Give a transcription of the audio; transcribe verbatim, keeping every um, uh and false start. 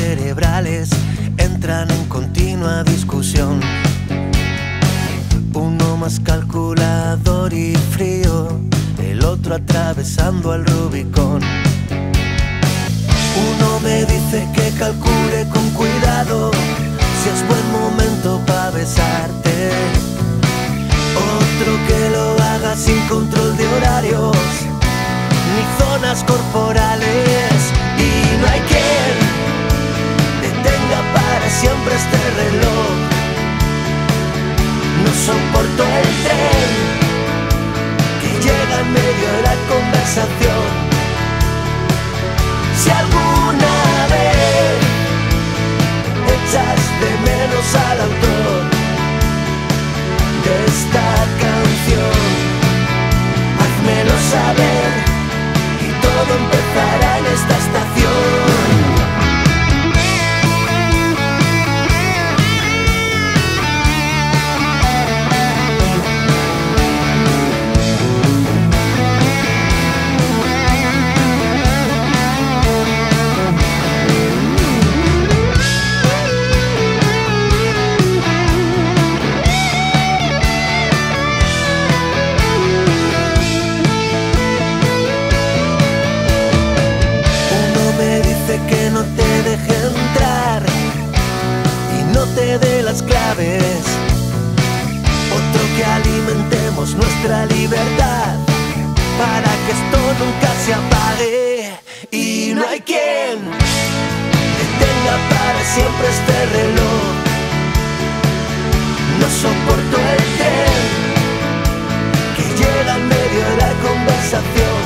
cerebrales entran en continua discusión. Uno más calculador y frío, el otro atravesando el Rubicón. Uno me dice que calcule con cuidado si es buen momento para besarte. Otro que lo haga sin control de horarios ni zonas corporales. Y no hay quien detenga para siempre este reloj. No soporto el tren que llega en medio de la conversación. Si alguna vez echas de menos al autor de esta canción, házmelo saber y todo empezará en esta estación. Que no te deje entrar y no te dé las claves. Otro que alimentemos nuestra libertad para que esto nunca se apague. Y no hay quien detenga para siempre este reloj. No soporto el tren que llega en medio de la conversación.